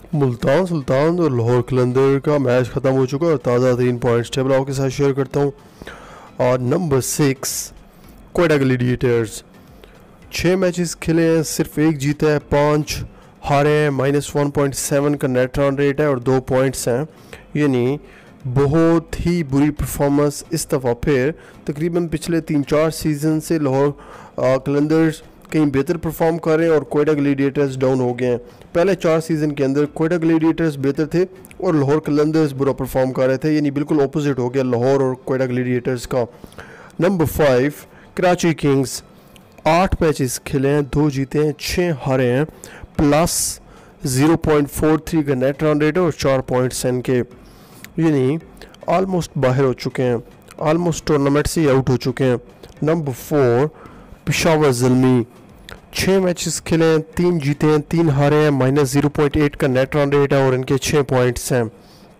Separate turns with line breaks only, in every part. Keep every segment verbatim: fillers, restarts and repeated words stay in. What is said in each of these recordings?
मुल्तान सुल्तान और लाहौर कलंदर का मैच ख़त्म हो चुका है और ताज़ा तीन पॉइंट्स टेबल आपके साथ शेयर करता हूँ। और नंबर सिक्स कोयटा ग्लैडिएटर्स, छः मैचेस खेले हैं, सिर्फ एक जीता है, पाँच हारे हैं, माइनस वन पॉइंट सेवन का नेट रन रेट है और दो पॉइंट्स हैं। यानी बहुत ही बुरी परफॉर्मेंस इस दफ़ा। फिर तकरीबन पिछले तीन चार सीज़न से लाहौर कलंदर्स कहीं बेहतर परफॉर्म कर रहे हैं और कोयटा ग्लैडिएटर्स डाउन हो गए हैं। पहले चार सीज़न के अंदर कोयटा ग्लैडिएटर्स बेहतर थे और लाहौर कलंदर्स बुरा परफॉर्म कर रहे थे, यानी बिल्कुल ऑपोजिट हो गया लाहौर और कोयटा ग्लैडिएटर्स का। नंबर फाइव कराची किंग्स, आठ मैचेस खेले हैं, दो जीते हैं, छः हारे हैं, plus zero point four three का नेट रन रेट और चार पॉइंट्स हैं इनके, यानी ऑलमोस्ट बाहर हो चुके हैं, ऑलमोस्ट टूर्नामेंट से आउट हो चुके हैं। नंबर फोर पेशावर ज़ल्मी, छः मैचेस खेले हैं, तीन जीते हैं, तीन हारे हैं, माइनस ज़ीरो पॉइंट एट का नेट रन रेट है और इनके छः पॉइंट्स हैं।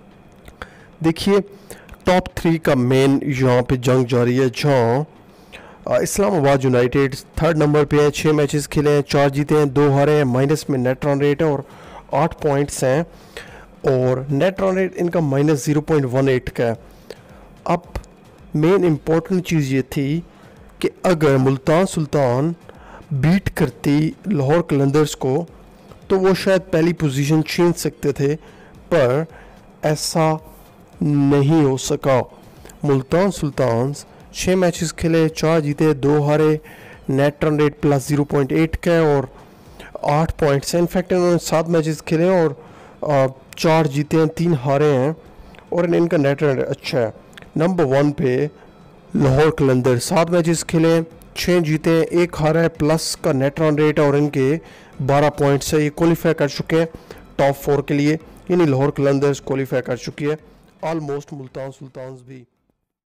देखिए टॉप थ्री का मेन यहाँ पे जंग जारी है, जहाँ इस्लामाबाद यूनाइटेड थर्ड नंबर पे है, छः मैचेस खेले हैं, चार जीते हैं, दो हारे हैं, माइनस में नेट रन रेट है और आठ पॉइंट्स हैं और नेट रन रेट इनका minus zero point one eight का है। अब मेन इम्पोर्टेंट चीज़ ये थी कि अगर मुल्तान सुल्तान बीट करती लाहौर कलंदर्स को तो वो शायद पहली पोजीशन छीन सकते थे, पर ऐसा नहीं हो सका। मुल्तान सुल्तान छः मैचेस खेले, चार जीते, दो हारे, net run rate plus zero point eight का है और आठ पॉइंट्स हैं। इनफैक्ट इन्होंने सात मैचेस खेले और आ, चार जीते हैं, तीन हारे हैं और इनका नेट रन रेट अच्छा है। नंबर वन पे लाहौर कलंदर, सात मैचेस खेले, छः जीते हैं, एक हारा है, प्लस का नेट रन रेट है और इनके बारह पॉइंट्स है। ये क्वालिफाई कर चुके हैं टॉप फोर के लिए, यानी लाहौर कलंदर्स क्वालिफाई कर चुकी है, ऑलमोस्ट मुल्तान सुल्तान भी।